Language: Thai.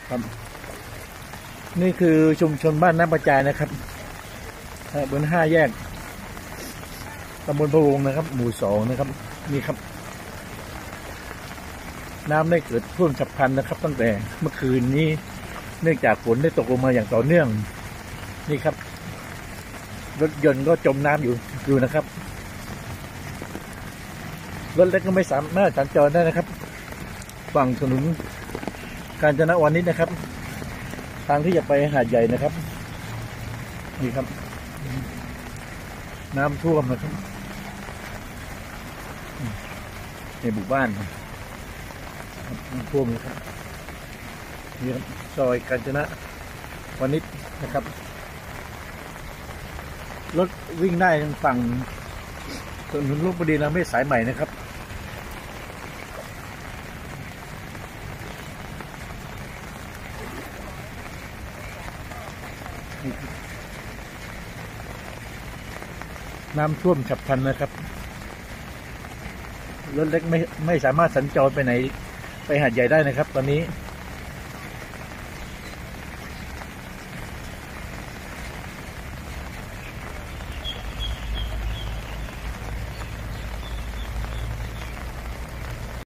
ครับนี่คือชุมชนบ้านน้ำประจายนะครับบน5 แยกตำบลพะวงนะครับหมู่2นะครับนี่ครับน้ำได้เกิดท่วมฉับพลันนะครับตั้งแต่เมื่อคืนนี้เนื่องจากฝนได้ตกลงมาอย่างต่อเนื่องนี่ครับรถยนต์ก็จมน้ำอยู่นะครับรถเล็กก็ไม่สามารถสัญจรได้นะครับฝั่งถนนกาญจนวานิชนะครับทางที่จะไปหาดใหญ่นะครับนี่ครับน้ำท่วมนะครับในหมู่บ้านน้ำท่วมนะครับนี่ครับซอยกาญจนวานิชนะครับรถวิ่งได้ทางฝั่งถนนลพบุรีรัมย์สายใหม่นะครับน้ำท่วมฉับพลันนะครับรถเล็กไม่สามารถสัญจรไปไหนไปหาดใหญ่ได้นะครับตอนนี้